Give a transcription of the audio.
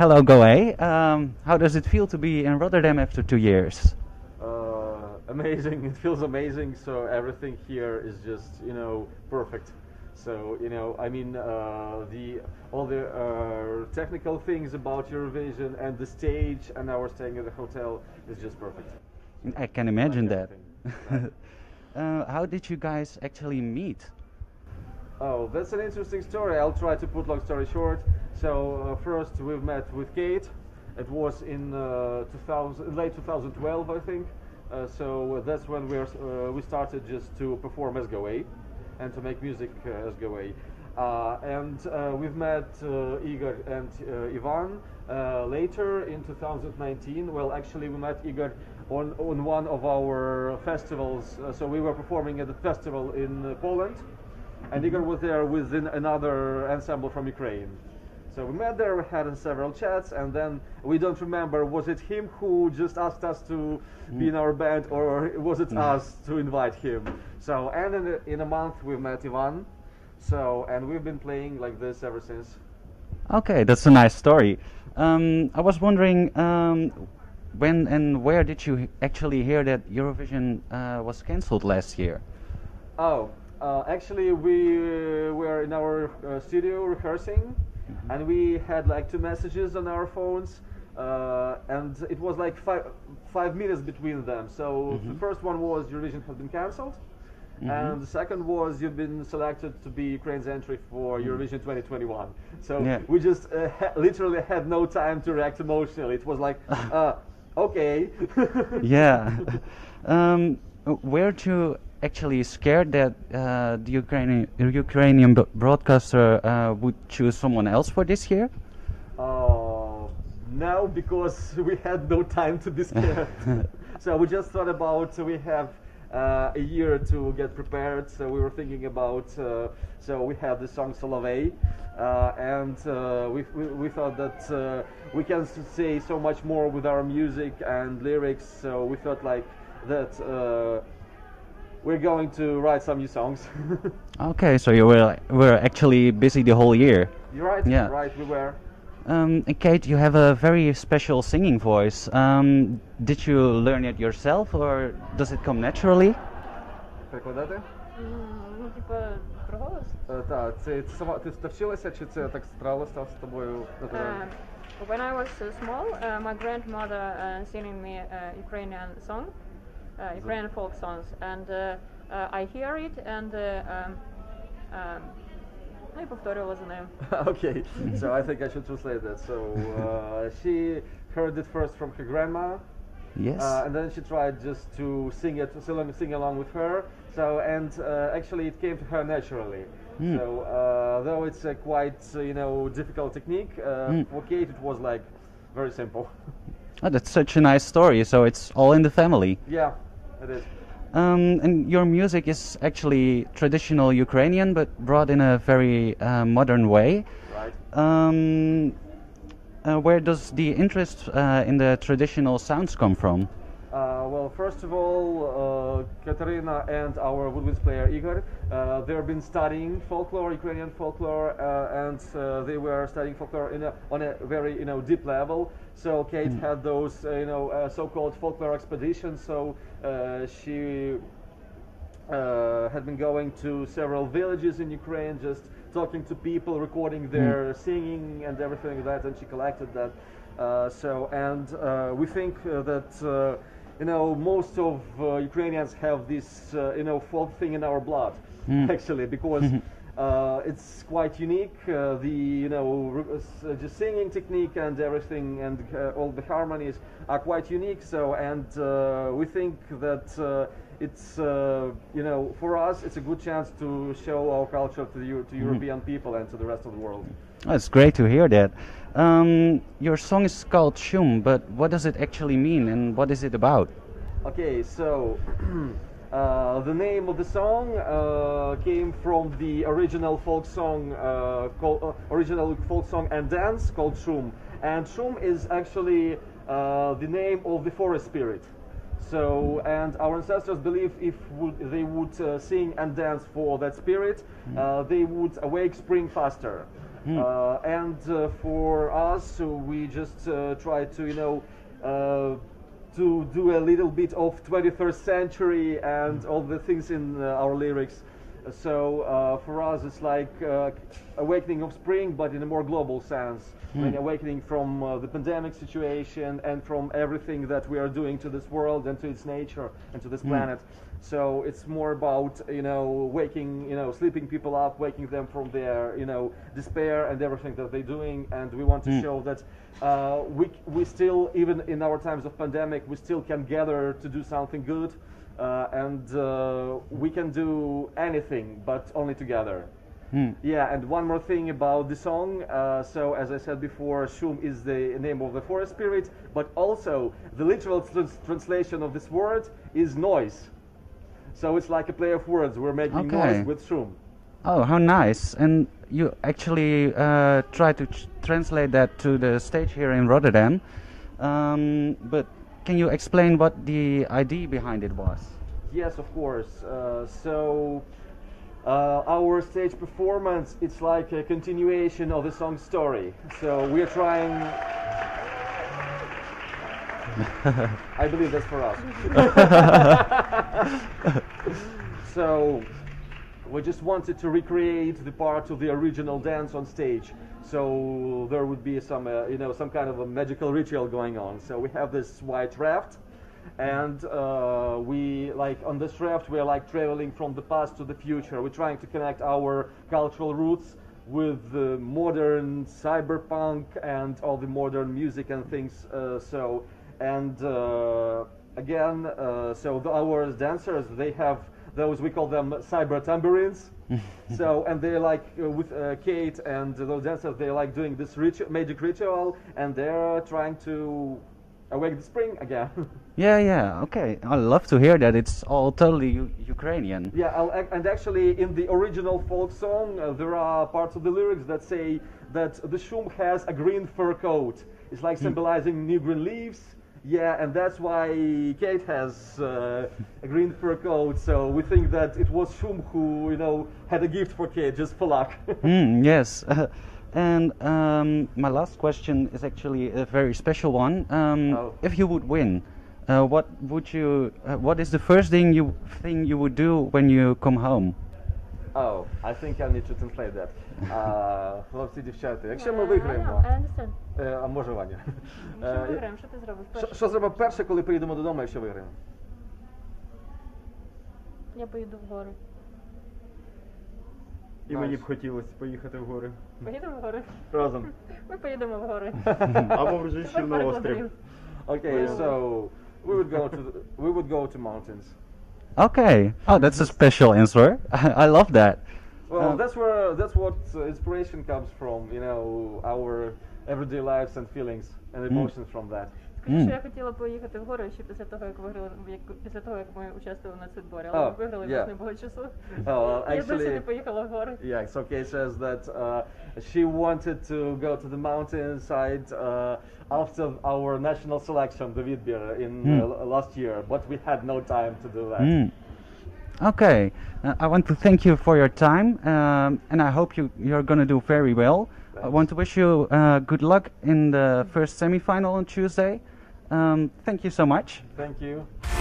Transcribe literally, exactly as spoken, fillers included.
hello, Goe. Um, how does it feel to be in Rotterdam after two years? Uh, amazing. It feels amazing. So everything here is just you know perfect. So you know, I mean, uh, the all the uh, technical things about Eurovision and the stage and our staying at the hotel is just perfect. I can I like imagine that. everything. Right. uh, how did you guys actually meet? Oh, that's an interesting story. I'll try to put long story short. So uh, first we've met with Kate. It was in uh, two thousand, late twenty twelve, I think. Uh, so that's when we uh, we started just to perform as Goe and to make music uh, as Goe. Uh, and uh, we've met uh, Igor and uh, Ivan uh, later in two thousand nineteen. Well, actually, we met Igor on on one of our festivals. Uh, so we were performing at the festival in uh, Poland, and Igor was there with an- another ensemble from Ukraine. So we met there, we had several chats, and then we don't remember, was it him who just asked us to be in our band, or was it us to invite him? So, and in a, in a month we met Ivan, so, and we've been playing like this ever since. Okay, that's a nice story. Um, I was wondering um, when and where did you actually hear that Eurovision uh, was cancelled last year? Oh, uh, actually we uh, were in our uh, studio rehearsing, and we had like two messages on our phones, uh, and it was like five five minutes between them. So the first one was Eurovision has been cancelled, and the second was you've been selected to be Ukraine's entry for Eurovision twenty twenty-one. So Yeah. we just uh, ha- literally had no time to react emotionally. It was like, uh, okay. Yeah. um, were you actually scared that uh, the Ukrainian Ukrainian b- broadcaster uh, would choose someone else for this year? Uh, no, because we had no time to be scared. So we just thought about, so we have uh, a year to get prepared. So we were thinking about, uh, so we have the song Solovey, uh, and uh, we, we, we thought that uh, we can s- say so much more with our music and lyrics. So we thought like that uh, we're going to write some new songs. Okay, so you were were actually busy the whole year. You're right, Yeah. right, we were. Um, and Kate, you have a very special singing voice. Um, did you learn it yourself, or does it come naturally? Перекладати? М, Ну, типа, про голос. Е, Так, це ти сама ти навчилася, чи це так сталося з тобою натурально? Uh, when I was uh, small, uh, my grandmother uh, singing me uh, Ukrainian song, uh, Ukrainian folk songs, and uh, uh, I hear it and uh, um, um, ну і повторювала за нею. Okay, so I think I should translate that. So uh, she heard it first from her grandma, Yes. uh, and then she tried just to sing it, sing, sing along with her. So and uh, actually it came to her naturally. So uh, though it's a quite uh, you know difficult technique, uh, for Kate it was like very simple. Oh, that's such a nice story. So it's all in the family. Yeah, it is. Um, and your music is actually traditional Ukrainian, but brought in a very uh, modern way. Right. Um, uh, where does the interest uh, in the traditional sounds come from? Uh, well, first of all, uh, Katerina and our woodwinds player Igor, uh, they've been studying folklore, Ukrainian folklore, uh, and uh, they were studying folklore in a, on a very you know deep level. So Kate had those uh, you know uh, so-called folklore expeditions. So uh, she uh, had been going to several villages in Ukraine, just talking to people, recording their singing and everything like that, and she collected that. Uh, so, and uh, we think uh, that uh, you know most of uh, Ukrainians have this uh, you know folk thing in our blood, actually, because uh, it's quite unique. Uh, the you know re- s- uh, just singing technique and everything, and uh, all the harmonies are quite unique. So, and uh, we think that. Uh, it's uh, you know for us it's a good chance to show our culture to the Eu- to European people and to the rest of the world. Oh, it's great to hear that. Um, your song is called Shum, but what does it actually mean and what is it about? Okay, so uh, the name of the song uh, came from the original folk song uh, called uh, original folk song and dance called Shum, and Shum is actually uh, the name of the forest spirit. So, and our ancestors believe if would, they would uh, sing and dance for that spirit, uh, they would awake spring faster. Hmm. Uh, and uh, for us, so we just uh, try to, you know, uh, to do a little bit of twenty-first century and all the things in uh, our lyrics. So uh, for us, it's like uh, awakening of spring, but in a more global sense. I mean, awakening from uh, the pandemic situation and from everything that we are doing to this world and to its nature and to this planet. So it's more about, you know, waking, you know, sleeping people up, waking them from their, you know, despair and everything that they're doing. And we want to show that uh, we we still, even in our times of pandemic, we still can gather to do something good. Uh, and uh, we can do anything, but only together. Hmm. Yeah, and one more thing about the song. Uh, so, as I said before, Shum is the name of the forest spirit, but also the literal trans- translation of this word is noise. So it's like a play of words. We're making Okay. noise with Shum. Oh, how nice! And you actually uh, try to ch- translate that to the stage here in Rotterdam. Um, but can you explain what the idea behind it was? Yes, of course. Uh, so uh, our stage performance, it's like a continuation of the song's story. So we're trying. I believe that's for us. So we just wanted to recreate the part of the original dance on stage. So there would be some, uh, you know, some kind of a magical ritual going on. So we have this white raft, and uh, we like on this raft we're like traveling from the past to the future. We're trying to connect our cultural roots with the modern cyberpunk and all the modern music and things. Uh, so and uh, again, uh, so the, our dancers, they have those, we call them cyber tambourines. So, and they're like uh, with uh, Kate and those dancers, they're like doing this ritu- magic ritual, and they're trying to awake the spring again. Yeah, yeah, okay. I love to hear that. It's all totally U- Ukrainian. Yeah, I'll, ac- and actually in the original folk song, uh, there are parts of the lyrics that say that the Shum has a green fur coat. It's like symbolizing new green leaves. Yeah, and that's why Kate has uh, a green fur coat. So we think that it was Shum who, you know, had a gift for Kate just for luck. Mm, yes. And um, my last question is actually a very special one. Um, Oh. If you would win, uh, what would you? Uh, what is the first thing you thing you would do when you come home? Oh, I think I need to translate that. Uh, Хлопці, дівчата, якщо ми I know, виграємо, I understand. е, а може Ваня? Якщо ми Е, виграємо, що ти зробиш Що, перше? що зробимо перше, коли приїдемо додому, якщо виграємо? Я поїду в гори. І мені б хотілося поїхати в гори. Поїдемо в гори? Разом. Ми поїдемо в гори. Або вже ще на острів. Okay, so we would go to the, we would go to mountains. Okay. Oh, that's a special answer. I love that. Well, Um, that's where that's what uh, inspiration comes from. You know, our everyday lives and feelings and emotions from that. Скажу, Mm. що я хотіла поїхати в гори ще після того, як виграли, як, після того, як ми участвували на цитборі, але Oh, ми виграли, yeah. бо не було часу. Oh, Я досі не actually, поїхала в гори. yeah. So Kay says that uh, she wanted to go to the mountainside uh, after our national selection, the Vidbir, in Mm. uh, last year, but we had no time to do that. Mm. Okay. Uh, I want to thank you for your time, um, and I hope you you're gonna do very well. I Thanks. want to wish you uh, good luck in the first semi-final on Tuesday. Um, thank you so much. Thank you.